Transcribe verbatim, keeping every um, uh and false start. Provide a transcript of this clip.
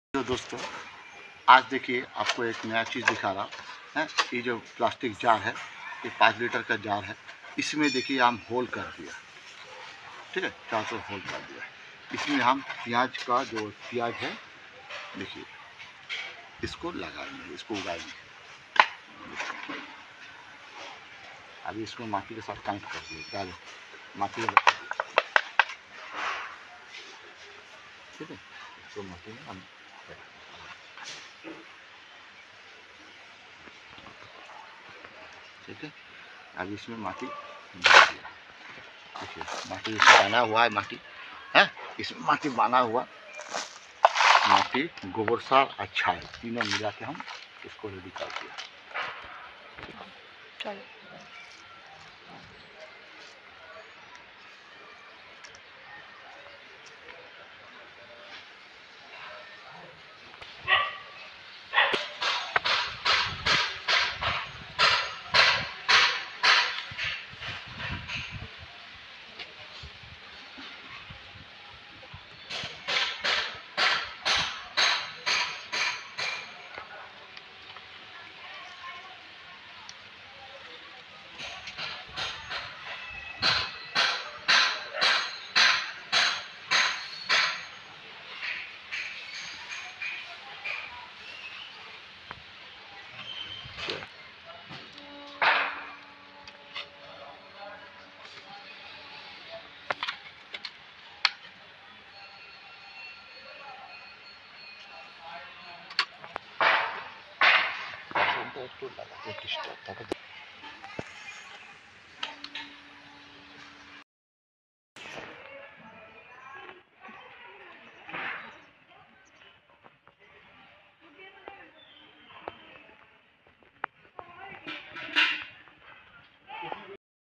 तो दोस्तों आज देखिए आपको एक नया चीज़ दिखा रहा है। ये जो प्लास्टिक जार है, ये पाँच लीटर का जार है। इसमें देखिए हम होल कर दिया, ठीक है, चार सौ होल कर दिया। इसमें हम प्याज का जो प्याज है, देखिए इसको लगाएंगे, इसको उगाएंगे। अभी इसको माटी के साथ कनेक्ट कर दिए, डाल माटी में, ठीक है। इसको माटी में हम ठीक है। अभी इसमें माटी डाल दिया, देखिए माटी इसमें बना हुआ है, माटी है इसमें, माटी बना हुआ, माटी, गोबर सार, अच्छा है, तीनों मिला के हम इसको रेडी कर दिया। चलो तो लगा, तो डिस्टर्ब